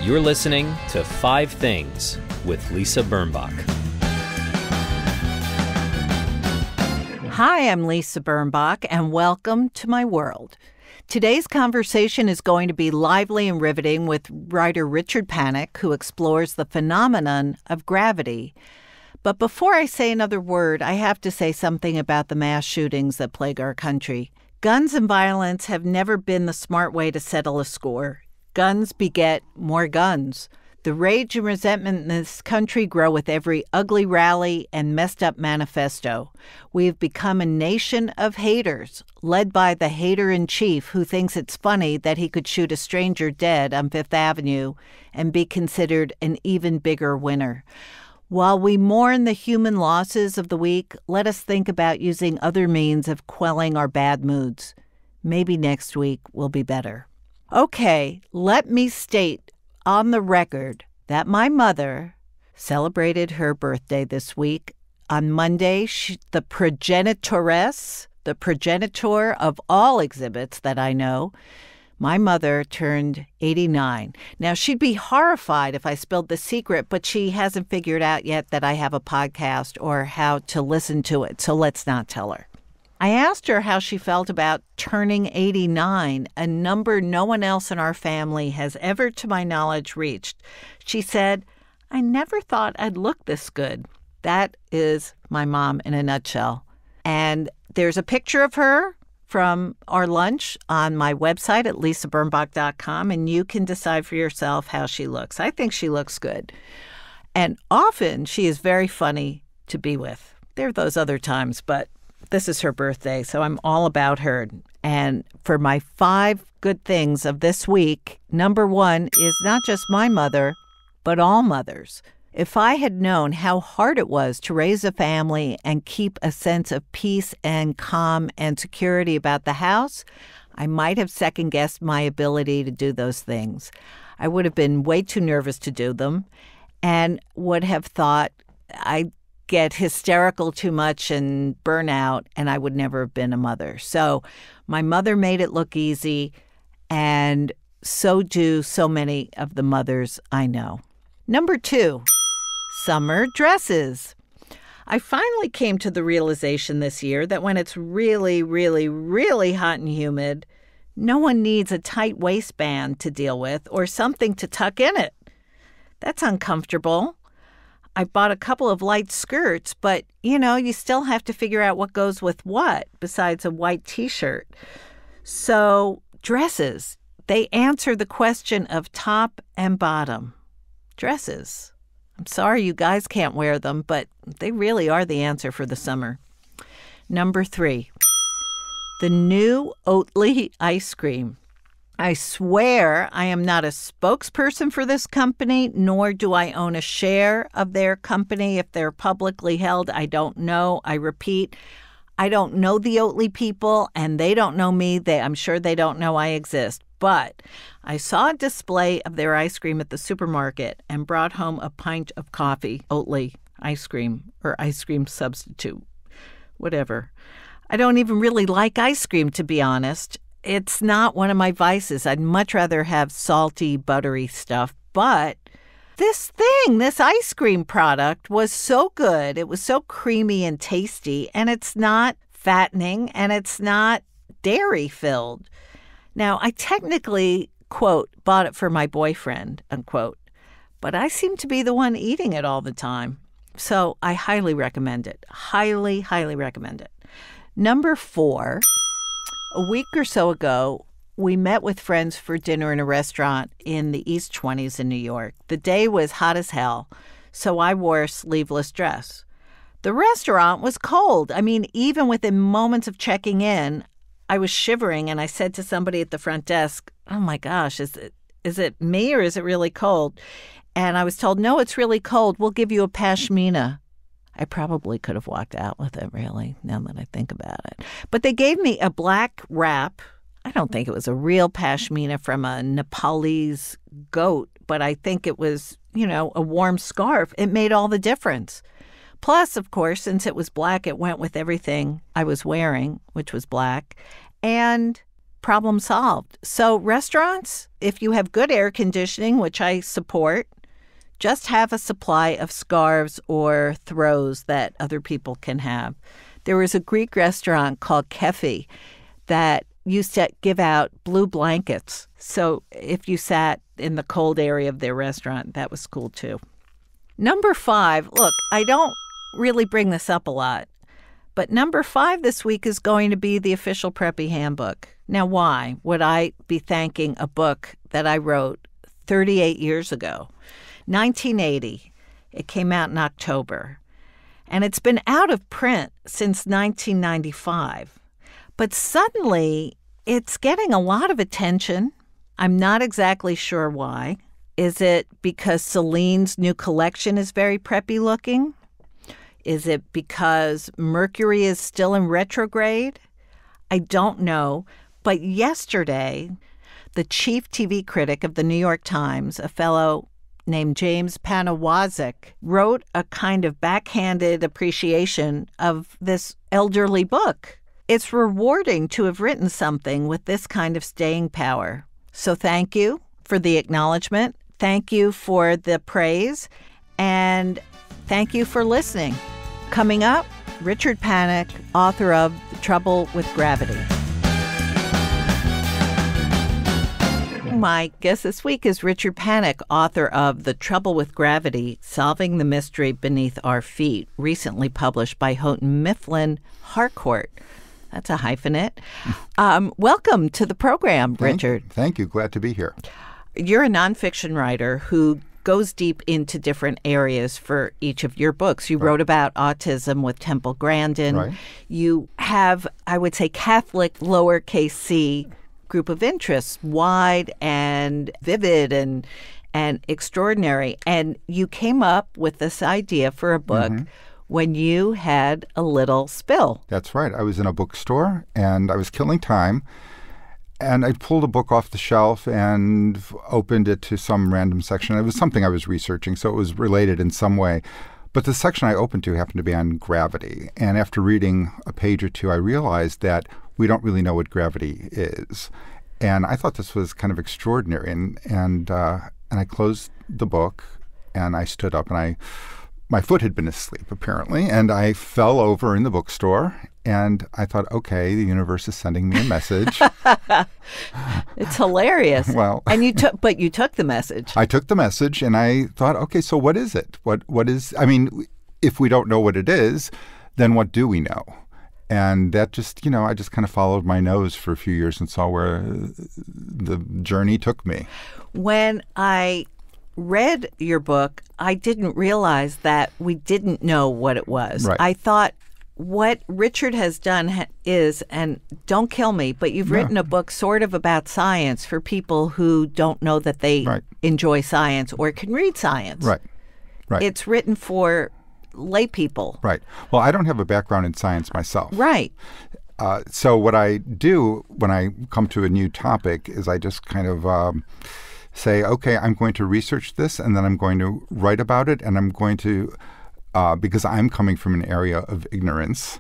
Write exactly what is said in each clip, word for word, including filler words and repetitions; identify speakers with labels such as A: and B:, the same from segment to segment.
A: You're listening to Five Things with Lisa Birnbach.
B: Hi, I'm Lisa Birnbach, and welcome to my world. Today's conversation is going to be lively and riveting with writer Richard Panek, who explores the phenomenon of gravity. But before I say another word, I have to say something about the mass shootings that plague our country. Guns and violence have never been the smart way to settle a score. Guns beget more guns. The rage and resentment in this country grow with every ugly rally and messed up manifesto. We have become a nation of haters, led by the hater-in-chief who thinks it's funny that he could shoot a stranger dead on Fifth Avenue and be considered an even bigger winner. While we mourn the human losses of the week, let us think about using other means of quelling our bad moods. Maybe next week will be better. Okay, let me state on the record that my mother celebrated her birthday this week. On Monday, she, the progenitoress, the progenitor of all exhibits that I know, my mother turned eighty-nine. Now, she'd be horrified if I spilled the secret, but she hasn't figured out yet that I have a podcast or how to listen to it, so let's not tell her. I asked her how she felt about turning eighty-nine, a number no one else in our family has ever, to my knowledge, reached. She said, "I never thought I'd look this good." That is my mom in a nutshell. And there's a picture of her from our lunch on my website at lisa birnbach dot com, and you can decide for yourself how she looks. I think she looks good. And often she is very funny to be with. There are those other times, but this is her birthday, so I'm all about her. And for my five good things of this week, number one is not just my mother, but all mothers. If I had known how hard it was to raise a family and keep a sense of peace and calm and security about the house, I might have second-guessed my ability to do those things. I would have been way too nervous to do them and would have thought I get hysterical too much and burn out, and I would never have been a mother. So my mother made it look easy, and so do so many of the mothers I know. Number two, summer dresses. I finally came to the realization this year that when it's really, really, really hot and humid, no one needs a tight waistband to deal with or something to tuck in it. That's uncomfortable. I bought a couple of light skirts, but, you know, you still have to figure out what goes with what besides a white T-shirt. So dresses, they answer the question of top and bottom. Dresses. I'm sorry you guys can't wear them, but they really are the answer for the summer. Number three, the new Oatly Ice Cream. I swear I am not a spokesperson for this company, nor do I own a share of their company. If they're publicly held, I don't know. I repeat, I don't know the Oatly people, and they don't know me. They, I'm sure they don't know I exist. But I saw a display of their ice cream at the supermarket and brought home a pint of coffee, Oatly ice cream, or ice cream substitute, whatever. I don't even really like ice cream, to be honest. It's not one of my vices. I'd much rather have salty, buttery stuff. But this thing, this ice cream product was so good. It was so creamy and tasty, and it's not fattening, and it's not dairy-filled. Now, I technically, quote, bought it for my boyfriend, unquote, but I seem to be the one eating it all the time. So I highly recommend it. Highly, highly recommend it. Number four, a week or so ago, we met with friends for dinner in a restaurant in the East twenties in New York. The day was hot as hell, so I wore a sleeveless dress. The restaurant was cold. I mean, even within moments of checking in, I was shivering, and I said to somebody at the front desk, "Oh my gosh, is it is it me or is it really cold?" And I was told, "No, it's really cold. We'll give you a pashmina." I probably could have walked out with it, really, now that I think about it. But they gave me a black wrap. I don't think it was a real pashmina from a Nepalese goat, but I think it was, you know, a warm scarf. It made all the difference. Plus, of course, since it was black, it went with everything I was wearing, which was black. And problem solved. So restaurants, if you have good air conditioning, which I support, just have a supply of scarves or throws that other people can have. There was a Greek restaurant called Kefi that used to give out blue blankets. So if you sat in the cold area of their restaurant, that was cool too. Number five, look, I don't really bring this up a lot, but number five this week is going to be the official Preppy Handbook. Now, why would I be thanking a book that I wrote thirty-eight years ago? nineteen eighty. It came out in October. And it's been out of print since nineteen ninety-five. But suddenly, it's getting a lot of attention. I'm not exactly sure why. Is it because Celine's new collection is very preppy looking? Is it because Mercury is still in retrograde? I don't know. But yesterday, the chief T V critic of the New York Times, a fellow named James Panek, wrote a kind of backhanded appreciation of this elderly book. It's rewarding to have written something with this kind of staying power. So thank you for the acknowledgement. Thank you for the praise. And thank you for listening. Coming up, Richard Panek, author of The Trouble with Gravity. My guest this week is Richard Panek, author of The Trouble with Gravity, Solving the Mystery Beneath Our Feet, recently published by Houghton Mifflin Harcourt. That's a hyphenate. Um, welcome to the program,
C: Thank
B: Richard.
C: You. Thank you. Glad to be here.
B: You're a nonfiction writer who goes deep into different areas for each of your books. You right. wrote about autism with Temple Grandin.
C: Right.
B: You have, I would say, Catholic lowercase c group of interests, wide and vivid and and extraordinary. And you came up with this idea for a book mm-hmm. when you had a little spill.
C: That's right. I was in a bookstore and I was killing time. And I pulled a book off the shelf and opened it to some random section. It was something I was researching, so it was related in some way. But the section I opened to happened to be on gravity. And after reading a page or two, I realized that we don't really know what gravity is. And I thought this was kind of extraordinary. And and uh, and I closed the book and I stood up and I my foot had been asleep apparently, and I fell over in the bookstore. And I thought, okay, the universe is sending me a message.
B: It's hilarious.
C: Well,
B: and you took, but you took the message.
C: I took the message, and I thought, okay, so what is it? What what is? I mean, if we don't know what it is, then what do we know? And that just, you know, I just kind of followed my nose for a few years and saw where the journey took me.
B: When I read your book, I didn't realize that we didn't know what it was.
C: Right.
B: I thought what Richard has done ha- is, and don't kill me, but you've
C: no.
B: written a book sort of about science for people who don't know that they
C: right.
B: enjoy science or can read science.
C: Right. Right.
B: It's written for lay people.
C: Right. Well, I don't have a background in science myself.
B: Right.
C: Uh, so what I do when I come to a new topic is I just kind of um, say, okay, I'm going to research this, and then I'm going to write about it, and I'm going to, uh, because I'm coming from an area of ignorance,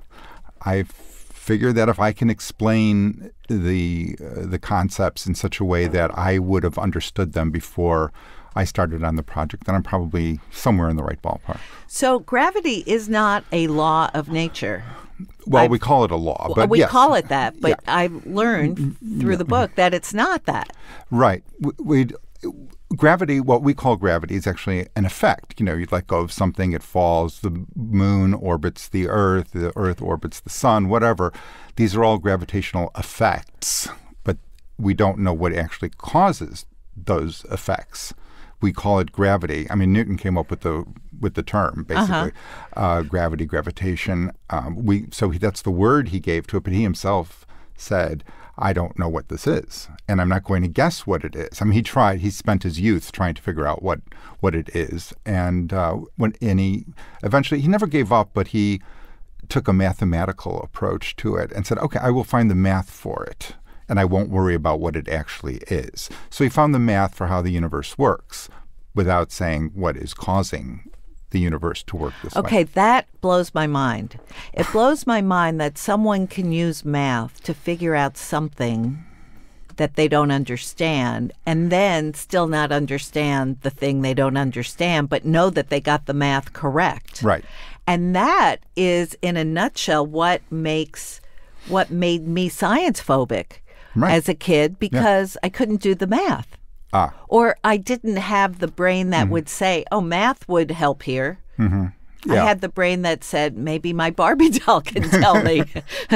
C: I figure that if I can explain the uh, the concepts in such a way that I would have understood them before I started on the project, then I'm probably somewhere in the right ballpark.
B: So gravity is not a law of nature.
C: Well,
B: I've,
C: we call it a law, but
B: we
C: yes.
B: call it that. But
C: yeah.
B: I've learned through the book that it's not that.
C: Right. We, we'd, gravity, what we call gravity, is actually an effect. You know, you let go of something, it falls. The moon orbits the Earth, the Earth orbits the sun, whatever. These are all gravitational effects, but we don't know what actually causes those effects. We call it gravity. I mean, Newton came up with the with the term, basically, uh-huh. uh, gravity, gravitation. Um, we so he, that's the word he gave to it, but he himself said, I don't know what this is, and I'm not going to guess what it is. I mean, he tried. He spent his youth trying to figure out what what it is, and uh, when and he eventually he never gave up, but he took a mathematical approach to it and said, okay, I will find the math for it, and I won't worry about what it actually is. So he found the math for how the universe works without saying what is causing the universe to work this
B: okay,
C: way.
B: Okay, that blows my mind. It blows my mind that someone can use math to figure out something that they don't understand, and then still not understand the thing they don't understand, but know that they got the math correct.
C: Right.
B: And that is, in a nutshell, what makes what made me science phobic
C: right.
B: as a kid, because yeah. I couldn't do the math.
C: Ah.
B: Or I didn't have the brain that
C: mm-hmm.
B: would say, oh, math would help here.
C: Mm-hmm. Yeah.
B: I had the brain that said, maybe my Barbie doll can tell me.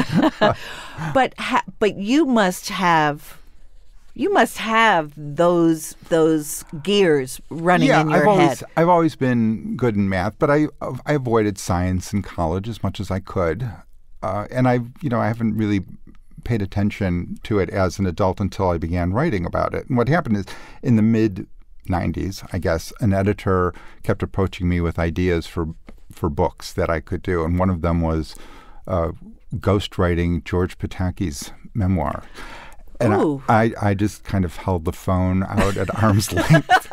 B: but ha- but you must have you must have those those gears running
C: yeah,
B: in your
C: I've always,
B: head.
C: I've always been good in math, but I I avoided science in college as much as I could, uh, and I you know I haven't really paid attention to it as an adult until I began writing about it. And what happened is, in the mid nineties, I guess, an editor kept approaching me with ideas for for books that I could do, and one of them was uh, ghostwriting George Pataki's memoir. And
B: Ooh.
C: I, I, I just kind of held the phone out at arm's length.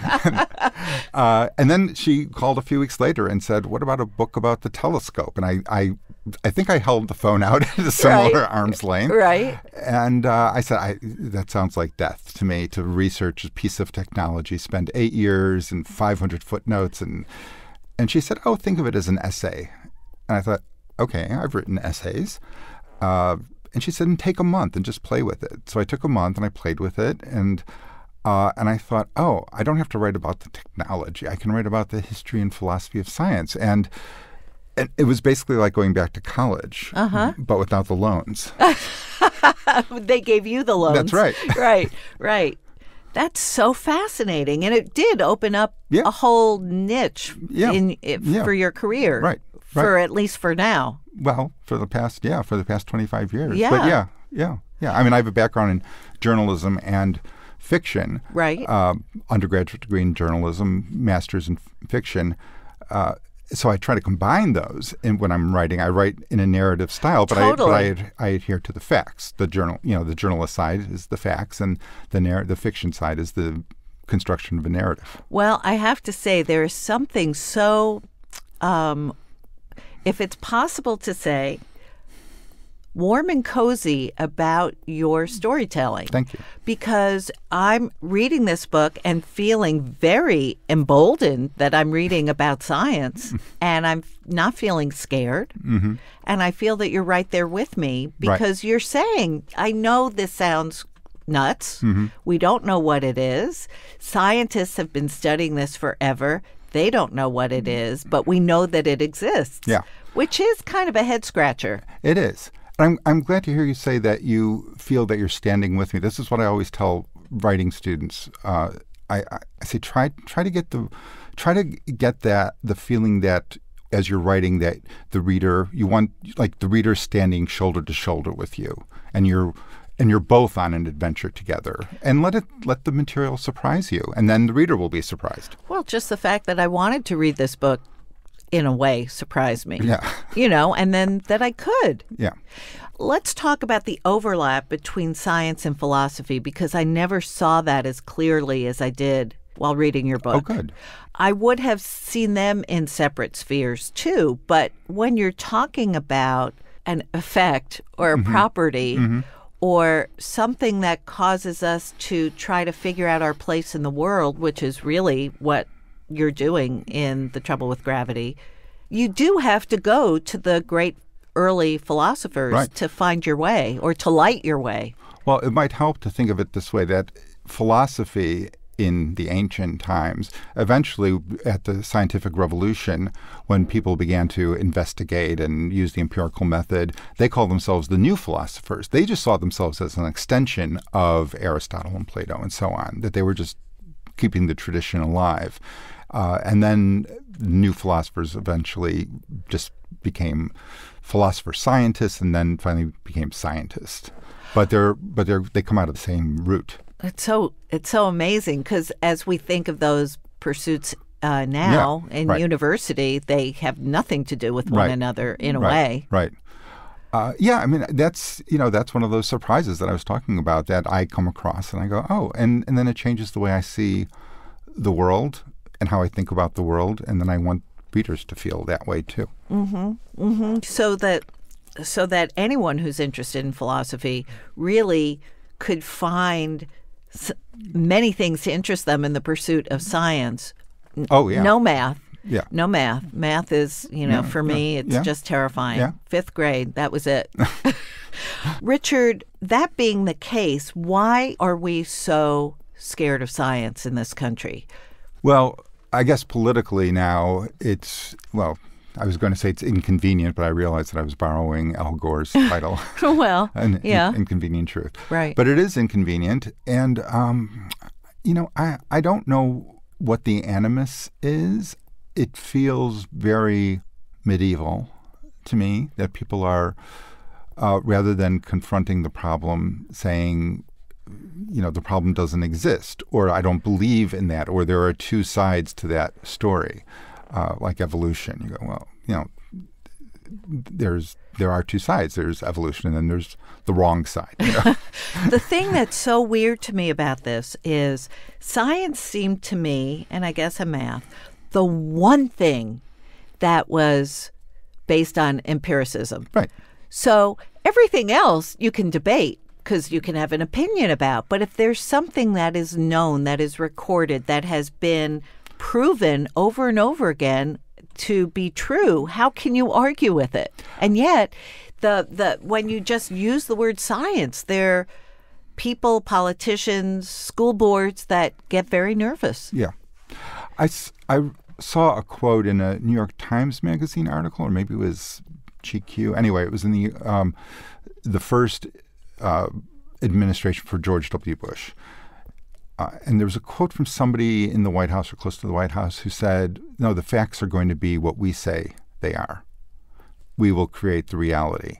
C: uh, and then she called a few weeks later and said, "What about a book about the telescope?" And I, I, I think I held the phone out at a similar
B: right.
C: arm's length.
B: Right.
C: And uh, I said, I, "That sounds like death to me, to research a piece of technology, spend eight years and five hundred footnotes." And and she said, "Oh, think of it as an essay." And I thought, okay, I've written essays. Uh, And she said, and take a month and just play with it. So I took a month and I played with it. And uh, and I thought, oh, I don't have to write about the technology. I can write about the history and philosophy of science. And, and it was basically like going back to college,
B: uh-huh.
C: but without the loans.
B: They gave you the loans.
C: That's right.
B: right, right. That's so fascinating. And it did open up
C: yeah.
B: a whole niche
C: yeah.
B: in, it,
C: yeah.
B: for your career.
C: Right.
B: For
C: right.
B: at least for now.
C: Well, for the past, yeah, for the past twenty-five years.
B: Yeah.
C: But yeah, yeah, yeah. I mean, I have a background in journalism and fiction.
B: Right.
C: Uh, undergraduate degree in journalism, master's in f- fiction. Uh, so I try to combine those. And when I'm writing, I write in a narrative style, but
B: totally.
C: I but I, I adhere to the facts. The journal, you know, the journalist side is the facts, and the narr- the fiction side is the construction of a narrative.
B: Well, I have to say there is something so. Um, If it's possible to say, warm and cozy about your storytelling.
C: Thank you.
B: Because I'm reading this book and feeling very emboldened that I'm reading about science, and I'm not feeling scared.
C: Mm-hmm.
B: And I feel that you're right there with me, because right. you're saying, I know this sounds nuts.
C: Mm-hmm.
B: We don't know what it is. Scientists have been studying this forever. They don't know what it is, but we know that it exists.
C: Yeah.
B: Which is kind of a head scratcher.
C: It is. And I'm I'm glad to hear you say that you feel that you're standing with me. This is what I always tell writing students. Uh, I, I say try try to get the try to get that the feeling that as you're writing that the reader you want like the reader standing shoulder to shoulder with you, and you're and you're both on an adventure together, and let it let the material surprise you, and then the reader will be surprised.
B: Well, just the fact that I wanted to read this book, in a way, surprised me.
C: Yeah.
B: You know, and then that I could.
C: Yeah.
B: Let's talk about the overlap between science and philosophy, because I never saw that as clearly as I did while reading your book.
C: Oh, good.
B: I would have seen them in separate spheres too, but when you're talking about an effect or a
C: mm-hmm.
B: property,
C: mm-hmm.
B: or something that causes us to try to figure out our place in the world, which is really what you're doing in The Trouble with Gravity, you do have to go to the great early philosophers
C: right.
B: to find your way or to light your way.
C: Well, it might help to think of it this way, that philosophy in the ancient times, eventually at the scientific revolution, when people began to investigate and use the empirical method, they called themselves the new philosophers. They just saw themselves as an extension of Aristotle and Plato and so on, that they were just keeping the tradition alive. Uh, and then new philosophers eventually just became philosopher scientists, and then finally became scientists. But they're but they're they come out of the same root.
B: It's so it's so amazing, because as we think of those pursuits uh, now
C: yeah,
B: in
C: right.
B: university, they have nothing to do with one
C: right.
B: another in a
C: right.
B: way.
C: Right. Uh, yeah, I mean that's you know that's one of those surprises that I was talking about, that I come across and I go, oh, and and then it changes the way I see the world and how I think about the world, and then I want readers to feel that way too.
B: Mm-hmm. Mm-hmm. So that so that anyone who's interested in philosophy really could find s- many things to interest them in the pursuit of science. N-
C: Oh, yeah.
B: No math.
C: Yeah.
B: No math. Math is, you know,
C: Yeah,
B: for me, it's
C: yeah.
B: just terrifying.
C: Yeah.
B: Fifth grade, that was it. Richard, that being the case, why are we so scared of science in this country?
C: Well, I guess politically now it's, well, I was going to say it's inconvenient, but I realized that I was borrowing Al Gore's title.
B: Well,
C: An
B: yeah.
C: in- Inconvenient Truth.
B: Right.
C: But it is inconvenient. And, um, you know, I, I don't know what the animus is. It feels very medieval to me that people are, uh, rather than confronting the problem, saying, you know, the problem doesn't exist, or I don't believe in that, or there are two sides to that story, uh, like evolution. You go, well, you know, there's there are two sides. There's evolution, and then there's the wrong side. You know?
B: The thing that's so weird to me about this is science seemed to me, and I guess a math, the one thing that was based on empiricism.
C: Right.
B: So everything else you can debate because you can have an opinion about. But if there's something that is known, that is recorded, that has been proven over and over again to be true, how can you argue with it? And yet, the the when you just use the word science, there are people, politicians, school boards that get very nervous.
C: Yeah. I, s- I saw a quote in a New York Times Magazine article, or maybe it was G Q. Anyway, it was in the um, the first uh, administration for George W. Bush. Uh, and there was a quote from somebody in the White House or close to the White House who said, no, the facts are going to be what we say they are. We will create the reality.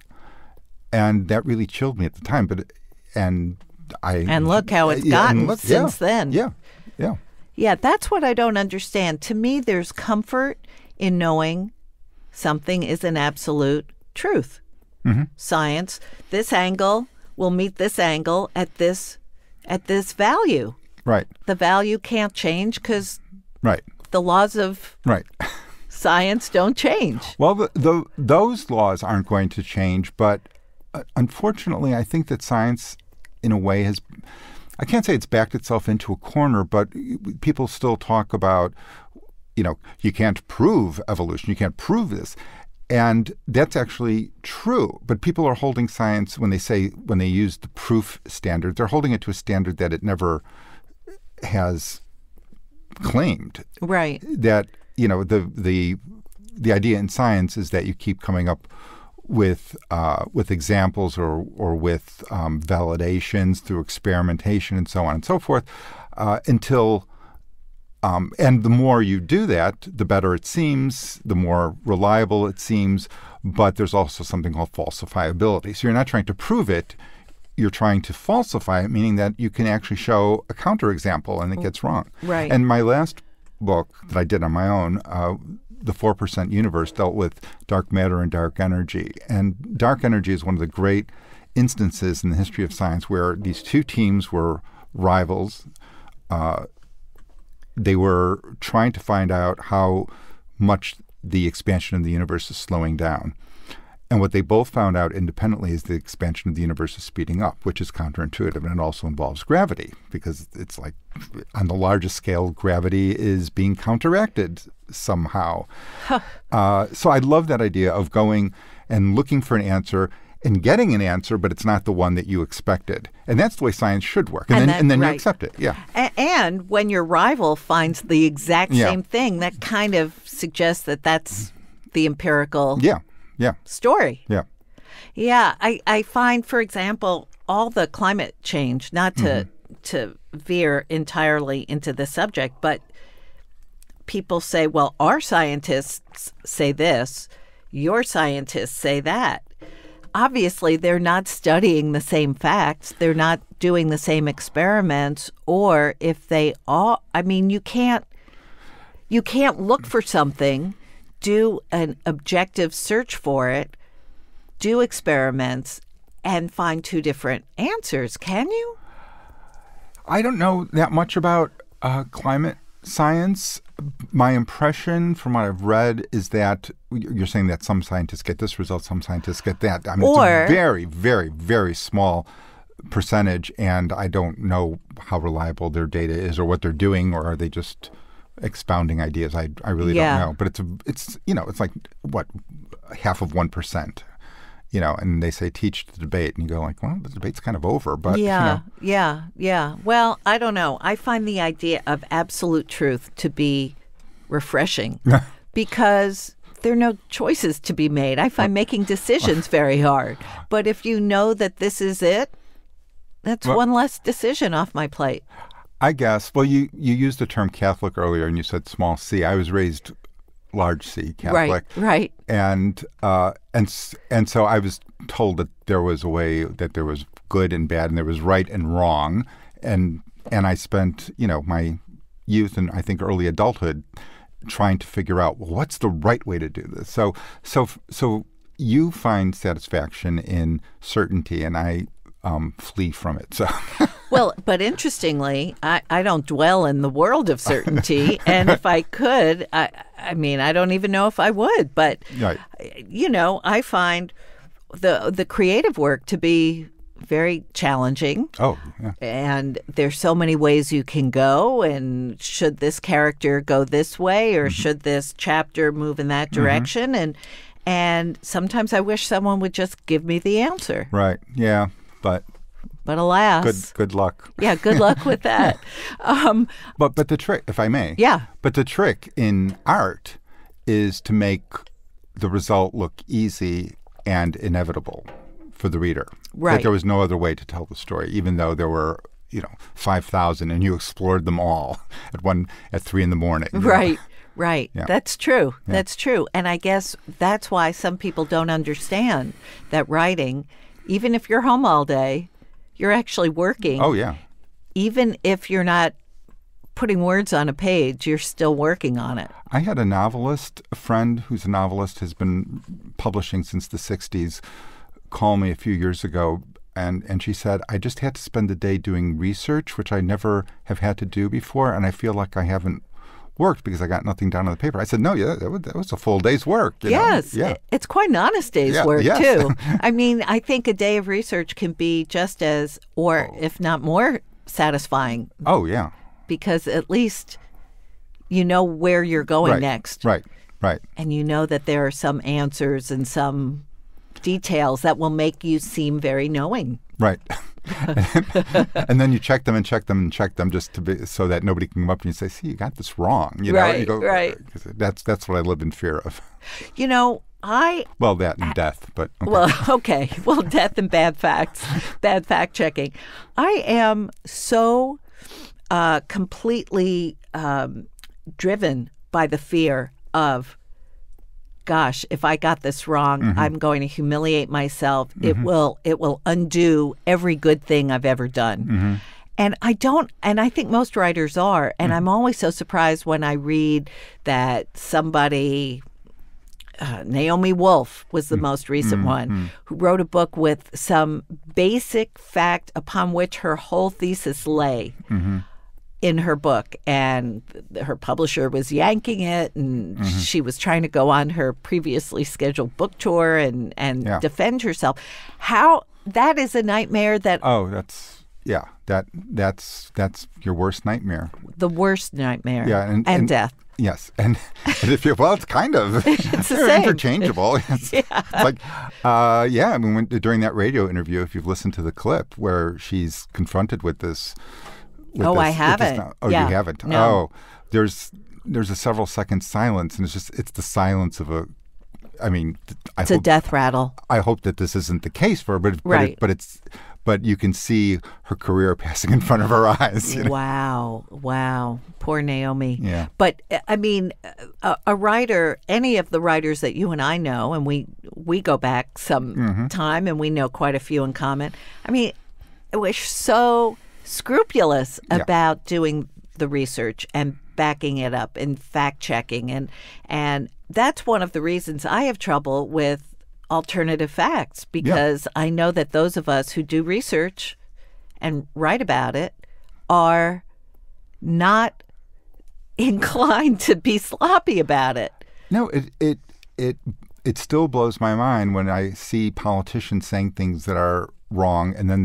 C: And that really chilled me at the time. But and I
B: And look how it's
C: yeah,
B: gotten
C: look,
B: since
C: yeah,
B: then.
C: Yeah, yeah.
B: Yeah, that's what I don't understand. To me, there's comfort in knowing something is an absolute truth.
C: Mm-hmm.
B: Science, this angle will meet this angle at this at this value.
C: Right,
B: The value can't change because
C: right,
B: the laws of
C: right.
B: science don't change.
C: Well, the, the, those laws aren't going to change, but uh, unfortunately, I think that science, in a way, has, I can't say it's backed itself into a corner, but people still talk about, you know, you can't prove evolution, you can't prove this. And that's actually true. But people are holding science, when they say, when they use the proof standard, they're holding it to a standard that it never has claimed.
B: Right.
C: That, you know, the the the idea in science is that you keep coming up with uh, with examples or or with um, validations through experimentation and so on and so forth uh, until um, and the more you do that, the better it seems, the more reliable it seems. But there's also something called falsifiability. So you're not trying to prove it. You're trying to falsify it, meaning that you can actually show a counterexample and it gets wrong.
B: Right.
C: And my last book that I did on my own, uh, The four percent Universe, dealt with dark matter and dark energy. And dark energy is one of the great instances in the history of science where these two teams were rivals. Uh, they were trying to find out how much the expansion of the universe is slowing down. And what they both found out independently is the expansion of the universe is speeding up, which is counterintuitive. And it also involves gravity, because it's like on the largest scale, gravity is being counteracted somehow. uh, so I love that idea of going and looking for an answer and getting an answer, but it's not the one that you expected. And that's the way science should work. And,
B: And
C: then,
B: that-
C: and then
B: right.
C: you accept it. Yeah.
B: A- and when your rival finds the exact
C: Yeah.
B: same thing, that kind of suggests that that's the empirical
C: Yeah. Yeah.
B: story.
C: Yeah.
B: Yeah, I, I find, for example, all the climate change, not to
C: Mm-hmm.
B: to veer entirely into the subject, but people say, well, our scientists say this, your scientists say that. Obviously, they're not studying the same facts. They're not doing the same experiments. Or if they are, I mean, you can't you can't look for something, do an objective search for it, do experiments, and find two different answers, can you?
C: I don't know that much about uh, climate science. My impression from what I've read is that you're saying that some scientists get this result, some scientists get that. I mean,
B: Or-
C: it's a very, very, very small percentage, and I don't know how reliable their data is or what they're doing, or are they just expounding ideas? I I really
B: Yeah.
C: don't know. But it's a, it's you know it's like what half of one percent. You know, and they say teach the debate, and you go like, well, the debate's kind of over. But
B: yeah,
C: you know.
B: yeah, yeah. Well, I don't know. I find the idea of absolute truth to be refreshing because there are no choices to be made. I find making decisions very hard. But if you know that this is it, that's
C: well,
B: one less decision off my plate.
C: I guess. Well, you you used the term Catholic earlier, and you said small c. I was raised large C Catholic,
B: Right, right.
C: and uh, and s- and so I was told that there was a way that there was good and bad, and there was right and wrong, and and I spent you know my youth and I think early adulthood trying to figure out, well, what's the right way to do this. So so so you find satisfaction in certainty, and I um, flee from it. So.
B: Well, but interestingly, I, I don't dwell in the world of certainty. And if I could, I, I mean, I don't even know if I would. But,
C: Right.
B: you know, I find the the creative work to be very challenging.
C: Oh, yeah.
B: And there's so many ways you can go. And should this character go this way, or
C: Mm-hmm.
B: should this chapter move in that direction? And and sometimes I wish someone would just give me the answer.
C: Right. Yeah. But
B: But alas.
C: good good luck.
B: Yeah, good luck with that. Um,
C: But but the trick, if I may.
B: Yeah.
C: But the trick in art is to make the result look easy and inevitable for the reader.
B: Right.
C: Like there was no other way to tell the story, even though there were, you know, five thousand and you explored them all at one at three in the morning. you know.
B: Right, right.
C: Yeah.
B: That's true. That's true. And I guess that's why some people don't understand that writing, even if you're home all day, you're actually working.
C: Oh yeah.
B: Even if you're not putting words on a page, you're still working on it.
C: I had a novelist, a friend who's a novelist, has been publishing since the sixties, call me a few years ago, and, and she said, I just had to spend the day doing research, which I never have had to do before, and I feel like I haven't worked because I got nothing down on the paper. I said, no, yeah, that was, that was a full day's work. You know?
B: Yes.
C: Yeah.
B: It's quite an honest day's
C: Yeah,
B: work,
C: yes.
B: too. I mean, I think a day of research can be just as, or
C: Oh.
B: if not more, satisfying,
C: Oh, yeah.
B: because at least you know where you're going
C: Right.
B: next.
C: Right, right.
B: And you know that there are some answers and some details that will make you seem very knowing.
C: Right. And then you check them and check them and check them just to be so that nobody can come up to you and say, see, you got this wrong. You know,
B: Right,
C: you go,
B: right.
C: 'cause That's, that's what I live in fear of.
B: You know, I,
C: Well, that and death, but okay.
B: well, okay, well, death and bad facts, bad fact checking. I am so uh, completely um, driven by the fear of, gosh, if I got this wrong,
C: Mm-hmm.
B: I'm going to humiliate myself. It will it will undo every good thing I've ever done.
C: Mm-hmm.
B: And I don't, and I think most writers are. And
C: Mm-hmm.
B: I'm always so surprised when I read that somebody, uh, Naomi Wolf was the most recent one, who wrote a book with some basic fact upon which her whole thesis lay. In her book, and th- her publisher was yanking it, and she was trying to go on her previously scheduled book tour and, and
C: Yeah.
B: defend herself. How that is a nightmare that
C: Oh, that's yeah. That that's that's your worst nightmare.
B: the worst nightmare.
C: Yeah, and, and
B: death.
C: Yes, and, and if you well, it's kind of
B: It's the
C: they're
B: same.
C: interchangeable. It's, it's like uh, yeah. I mean, when, during that radio interview, if you've listened to the clip where she's confronted with this. With
B: Oh,
C: this,
B: I
C: with this
B: haven't.
C: no- oh,
B: Yeah.
C: you haven't.
B: No.
C: Oh, there's there's a several second silence, and it's just it's the silence of a. I mean, th- I
B: It's
C: hope
B: a death rattle.
C: I hope that this isn't the case for her, but but,
B: Right.
C: it, but it's but you can see her career passing in front of her eyes. You know?
B: Wow. Wow. Poor Naomi.
C: Yeah.
B: But uh, I mean, a, a writer, any of the writers that you and I know, and we, we go back some
C: Mm-hmm.
B: time and we know quite a few in common. I mean, we're so scrupulous
C: Yeah.
B: about doing the research and backing it up and fact checking. And, and that's one of the reasons I have trouble with alternative facts, because I know that those of us who do research and write about it are not inclined to be sloppy about it.
C: No, it it it it still blows my mind when I see politicians saying things that are wrong, and then they're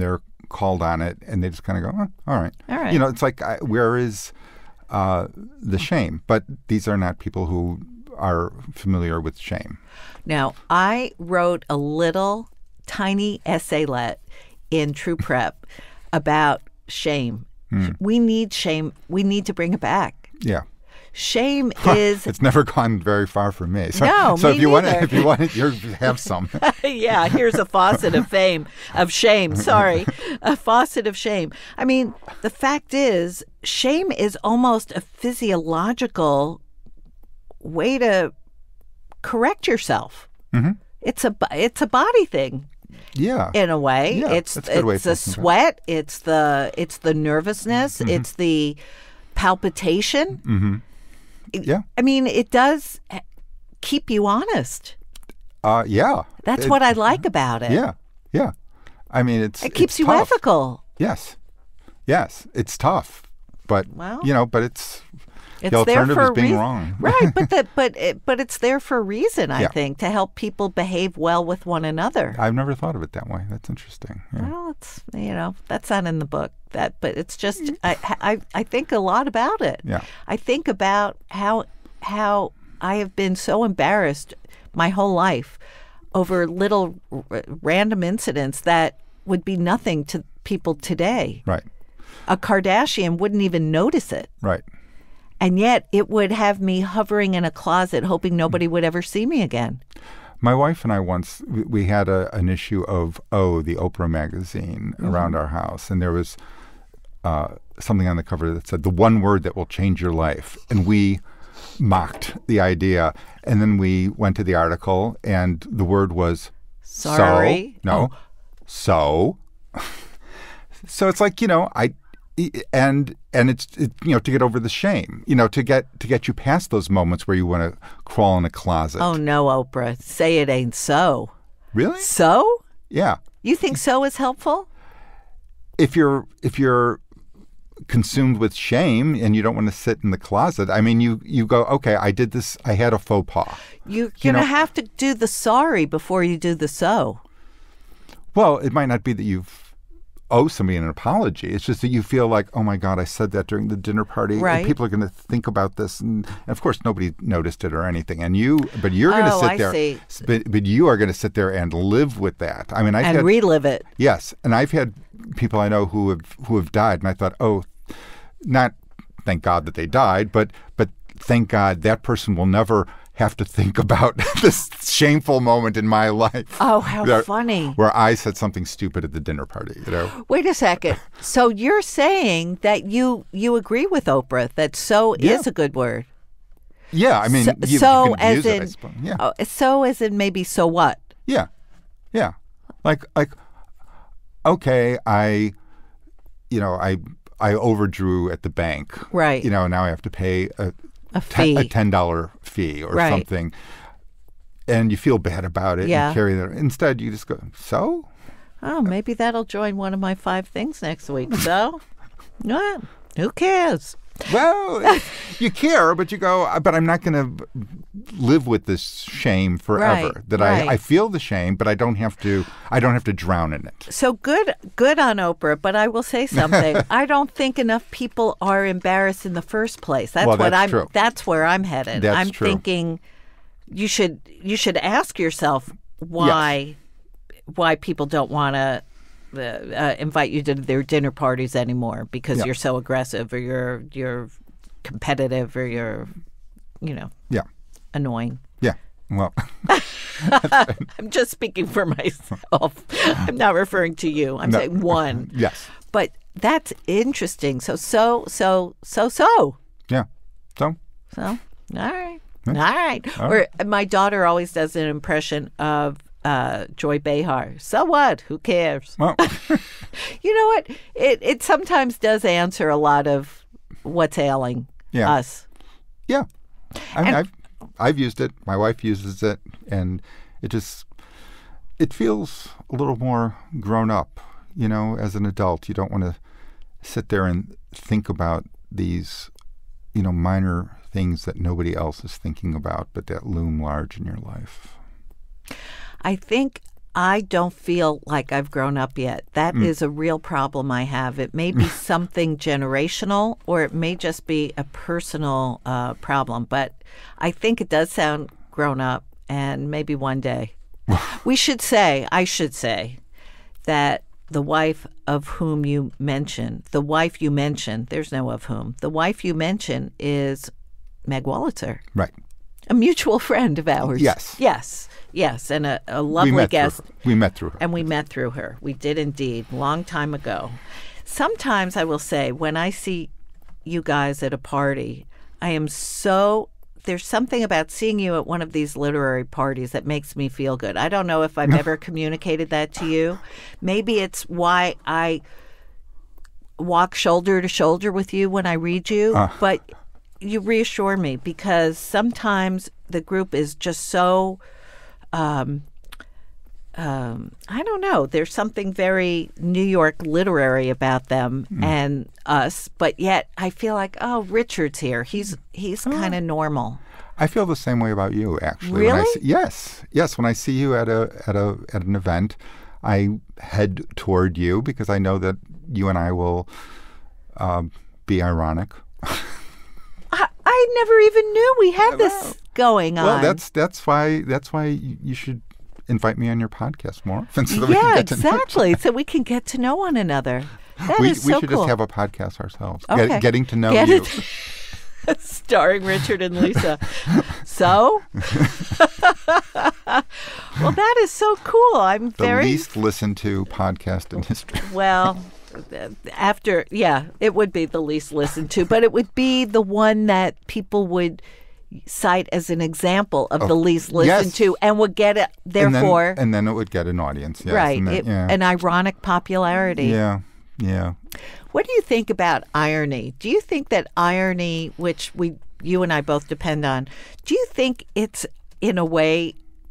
C: called on it, and they just kind of go, oh, all right.
B: All right.
C: You know, it's like, I, where is uh, the shame? But these are not people who are familiar with shame.
B: Now, I wrote a little tiny essaylet in True Prep about shame. Mm. We need shame. We need to bring it back.
C: Yeah.
B: Shame is...
C: It's never gone very far for me. So,
B: no,
C: so
B: me
C: if you
B: neither.
C: want, if you want it, you have some.
B: Yeah, here's a faucet of fame, of shame. Sorry, a faucet of shame. I mean, the fact is, shame is almost a physiological way to correct yourself. Mm-hmm. It's a it's a body thing.
C: Yeah,
B: in a way,
C: yeah,
B: it's
C: that's a good way
B: it's
C: of
B: the
C: thinking
B: sweat, it's the it's the nervousness,
C: mm-hmm.
B: it's the palpitation.
C: Mm-hmm. Yeah,
B: I mean, it does keep you honest.
C: Uh, yeah,
B: that's
C: it,
B: what I like about it.
C: Yeah, yeah. I mean, it's
B: it keeps
C: it's
B: you
C: tough.
B: ethical.
C: Yes, yes, it's tough, but
B: well,
C: you know, but it's.
B: It's
C: the alternative
B: there for
C: is being
B: reason.
C: wrong.
B: Right, but the, but it, but it's there for a reason, I
C: yeah.
B: think, to help people behave well with one another.
C: I've never thought of it that way. That's interesting. Yeah.
B: Well, it's, you know, that's not in the book. That, but it's just I, I I think a lot about it.
C: Yeah.
B: I think about how how I have been so embarrassed my whole life over little r- random incidents that would be nothing to people today.
C: Right.
B: A Kardashian wouldn't even notice it.
C: Right.
B: And yet it would have me hovering in a closet hoping nobody would ever see me again.
C: My wife and I once, we had a, an issue of O, the Oprah magazine, mm-hmm. around our house. And there was uh, something on the cover that said, the one word that will change your life. And we mocked the idea. And then we went to the article and the word was
B: sorry.
C: So. No.
B: Oh.
C: So. So it's like, you know, I... And and it's it, you know, to get over the shame, you know, to get to get you past those moments where you want to crawl in a closet.
B: Oh no, Oprah, say it ain't so.
C: Really?
B: So?
C: Yeah.
B: You think so is helpful?
C: If you're if you're consumed with shame and you don't want to sit in the closet, I mean, you you go, okay, I did this, I had a faux pas.
B: You're
C: you
B: gonna
C: know?
B: have to do the sorry before you do the so.
C: Well, it might not be that you've owe somebody an apology. It's just that you feel like, oh my God, I said that during the dinner party.
B: Right.
C: And people are going to think about this. And, and of course, nobody noticed it or anything. And you, but you're going to
B: oh,
C: sit
B: I
C: there.
B: See.
C: But, but you are going to sit there and live with that. I mean, I've
B: and
C: had,
B: relive it.
C: Yes. And I've had people I know who have, who have died. And I thought, oh, not thank God that they died, but, but thank God that person will never have to think about this shameful moment in my life.
B: Oh, how
C: where,
B: funny.
C: Where I said something stupid at the dinner party, you know?
B: Wait a second. So you're saying that you you agree with Oprah that so
C: yeah.
B: is a good word?
C: Yeah, I mean,
B: so,
C: you,
B: so
C: you can
B: as
C: use
B: in,
C: it, I suppose. Yeah.
B: Oh, so as in maybe so what?
C: Yeah, yeah. Like, like, okay, I, you know, I I overdrew at the bank.
B: Right.
C: You know, now I have to pay a
B: A fee.
C: a ten dollar fee or
B: right.
C: something. And you feel bad about it
B: yeah.
C: and carry that. Instead, you just go, so?
B: Oh, maybe that'll join one of my five things next week. So, well, who cares?
C: Well, you care, but you go, but I'm not going to live with this shame forever.
B: Right,
C: that
B: right.
C: I, I feel the shame, but I don't have to I don't have to drown in it.
B: So good good on Oprah, but I will say something. I don't think enough people are embarrassed in the first place. That's
C: well,
B: what
C: that's
B: I'm
C: true.
B: that's where I'm headed.
C: That's
B: I'm
C: true.
B: thinking you should you should ask yourself why
C: yes.
B: why people don't want to Uh, uh, invite you to their dinner parties anymore because
C: yeah.
B: you're so aggressive or you're you're competitive or you're, you know,
C: yeah,
B: annoying.
C: Yeah. Well,
B: I'm just speaking for myself. I'm not referring to you. I'm
C: no.
B: saying one.
C: Yes.
B: But that's interesting. So so so so so.
C: Yeah. So.
B: So all right,
C: Yeah.
B: all right.
C: All
B: or
C: right.
B: my daughter always does an impression of Uh, Joy Behar. So what? Who cares?
C: Well,
B: you know what? It it sometimes does answer a lot of what's ailing
C: yeah.
B: us.
C: Yeah. I mean,
B: And-
C: I've I've used it. My wife uses it, and it just it feels a little more grown up. You know, as an adult, you don't want to sit there and think about these, you know, minor things that nobody else is thinking about, but that loom large in your life.
B: I think I don't feel like I've grown up yet. That
C: Mm.
B: is a real problem I have. It may be something generational, or it may just be a personal uh, problem. But I think it does sound grown up, and maybe one day. We should say, I should say, that the wife of whom you mention, the wife you mentioned, there's no of whom, the wife you mention is Meg Wolitzer.
C: Right.
B: A mutual friend of ours.
C: Yes.
B: Yes. Yes. And a, a
C: We
B: lovely
C: met through
B: guest.
C: her. We met through her.
B: And we met through her. We did indeed, long time ago. Sometimes I will say, when I see you guys at a party, I am so, there's something about seeing you at one of these literary parties that makes me feel good. I don't know if I've ever communicated that to you. Maybe it's why I walk shoulder to shoulder with you when I read you,
C: Uh.
B: but you reassure me, because sometimes the group is just so, um, um, I don't know, there's something very New York literary about them
C: Mm.
B: and us, but yet I feel like, oh, Richard's here. He's he's
C: Oh.
B: kind of normal.
C: I feel the same way about you, actually.
B: Really?
C: When I see, yes, yes. When I see you at a at a at an event, I head toward you because I know that you and I will um, be ironic.
B: I, I never even knew we had this going on.
C: Well, that's that's why that's why you you should invite me on your podcast more often, so that we
B: yeah,
C: can get to know each
B: exactly. So we can get to know one another. That
C: we,
B: is
C: we
B: so
C: should
B: cool.
C: just have a podcast ourselves.
B: Okay.
C: Get, getting to know
B: Get
C: you.
B: it? Starring Richard and Lisa. So? Well, that is so cool. I'm
C: The
B: very
C: least listened to podcast in history.
B: well. After, yeah, it would be the least listened to, but it would be the one that people would cite as an example of
C: Oh,
B: the least listened
C: yes.
B: to, and would get it. Therefore,
C: and then, and then it would get an audience. Yes,
B: right,
C: and then,
B: it,
C: yeah.
B: an ironic popularity.
C: yeah, yeah.
B: What do you think about irony? Do you think that irony, which we, you and I both depend on, do you think it's in a way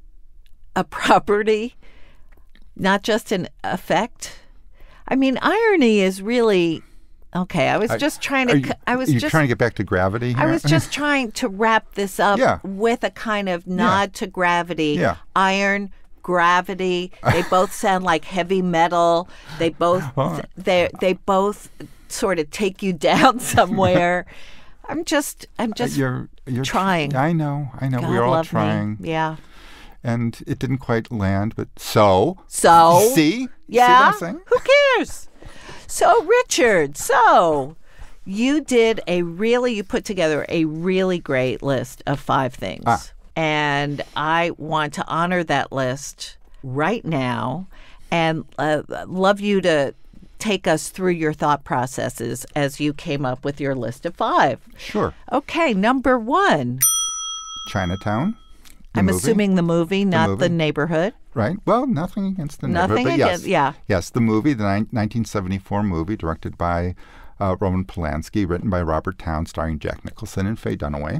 B: a property, not just an effect? I mean, irony is really okay. I was
C: I-
B: just trying
C: Are
B: to.
C: you,
B: I was
C: are you
B: just.
C: trying to get back to gravity here?
B: I was just trying to wrap this up
C: Yeah.
B: with a kind of nod to gravity.
C: Yeah.
B: Iron, gravity. They both sound like heavy metal. They both.
C: Well,
B: They they both sort of take you down somewhere. I'm just. I'm just.
C: you're, you're
B: trying.
C: I know, I know.
B: God
C: We're all
B: love
C: trying.
B: Me. Yeah.
C: And it didn't quite land, but so.
B: So.
C: See?
B: Yeah.
C: See what I'm saying?
B: Who cares? So, Richard, so you did a really, you put together a really great list of five things.
C: Ah.
B: And I want to honor that list right now and uh, love you to take us through your thought processes as you came up with your list of five.
C: Sure.
B: Okay, number one.
C: Chinatown. the
B: I'm
C: movie,
B: assuming the movie, not the,
C: movie.
B: neighborhood.
C: Right. Well, nothing against the
B: Nothing
C: neighborhood, but
B: against,
C: yes.
B: yeah.
C: Yes, the movie, the ni- nineteen seventy-four movie, directed by uh, Roman Polanski, written by Robert Towne, starring Jack Nicholson and Faye Dunaway.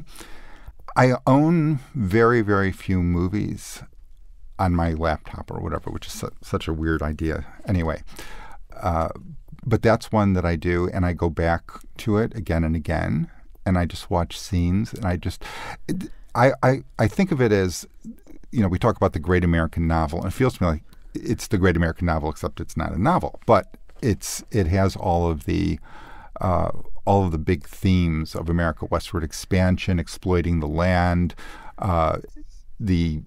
C: I own very, very few movies on my laptop or whatever, which is su- such a weird idea anyway. Uh, but that's one that I do, and I go back to it again and again, and I just watch scenes, and I just... It, I, I, I think of it as, you know, we talk about the great American novel, and it feels to me like it's the great American novel, except it's not a novel. But it's it has all of the uh, all of the big themes of America: westward expansion, exploiting the land, uh, the